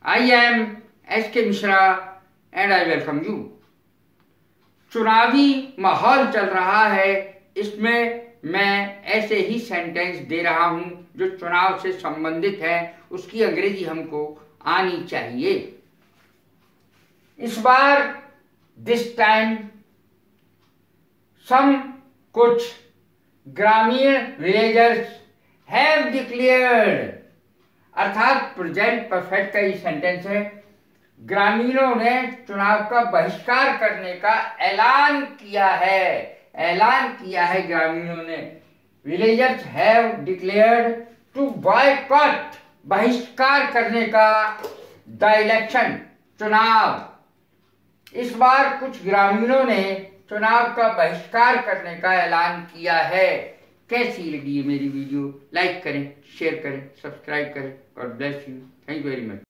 I am S.K. Mishra and I welcome you। चुनावी माहौल चल रहा है, इसमें मैं ऐसे ही सेंटेंस दे रहा हूं जो चुनाव से संबंधित है, उसकी अंग्रेजी हमको आनी चाहिए। इस बार दिस टाइम कुछ ग्रामीण विलेजर्स हैव डिक्लेयर्ड, अर्थात प्रेजेंट परफेक्ट का ये सेंटेंस है। ग्रामीणों ने चुनाव का बहिष्कार करने का ऐलान किया है ग्रामीणों ने। Villagers have declared to boycott, बहिष्कार करने का, द इलेक्शन, चुनाव। इस बार कुछ ग्रामीणों ने चुनाव का बहिष्कार करने का ऐलान किया है। कैसी लगी ये मेरी वीडियो? लाइक करें, शेयर करें, सब्सक्राइब करें। God bless you. Thank you very much.